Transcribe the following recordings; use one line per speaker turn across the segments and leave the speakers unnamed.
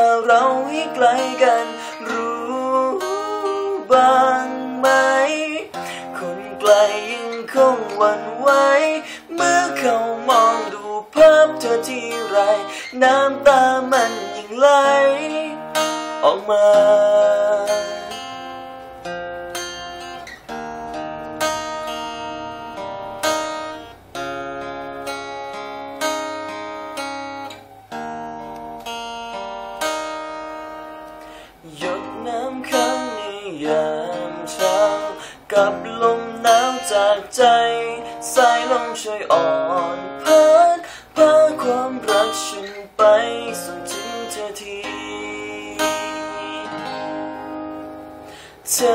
เราให้ไกลกันรู้บ้างไหมคนไกลยังคงหวั่นไหวเมื่อเขามองดูภาพเธอทีไรน้ำตามันยังไหลออกมาหยดน้ำค้างในยามเช้ากับลมหนาวจากใจสายลมช่วยอ่อนพัดพาความรักฉันไปส่งถึงเธอทีเธอ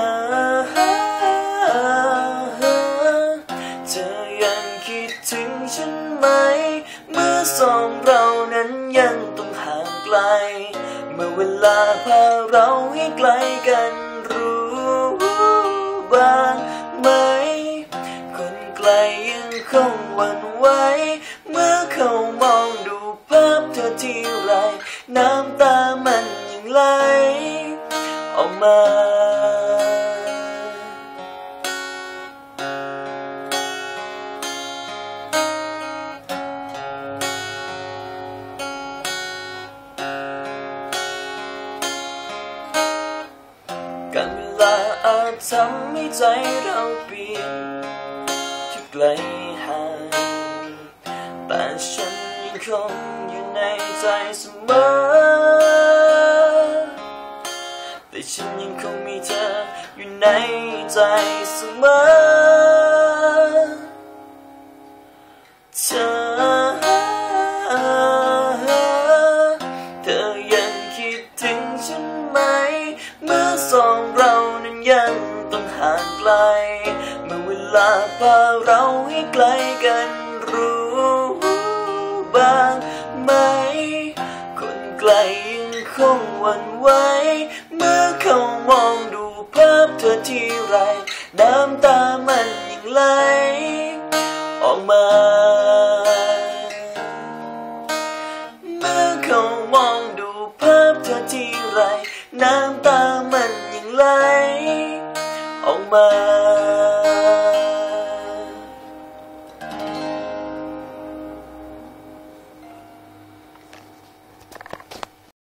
ยังคิดถึงฉันไหมเมื่อสองเรานั้นยังต้องห่างไกลเมื่อเวลาพาเราให้ไกลกันรู้บ้างไหมคนไกลยังคงหวั่นไหวเมื่อเขามองดูภาพเธอทีไรน้ำตามันยังไหลออกมาการเวลาอาจทำให้ใจเราเปลี่ยนที่ไกลห่างแต่ฉันยังคงอยู่ในใจเสมอแต่ฉันยังคงมีเธออยู่ในใจเสมอเธอยังคิดถึงฉันไหมเมื่อสองเรานั้นยังต้องห่างไกลเมื่อเวลาพาเราให้ไกลกันรู้บ้างไหมคนไกลยังคงหวั่นไหวเมื่อเขามองดูภาพเธอทีไรน้ำตามันยังไหลออกมาเมื่อเขามองดูภาพเธอทีไรน้ำตามันยังไหลออกมา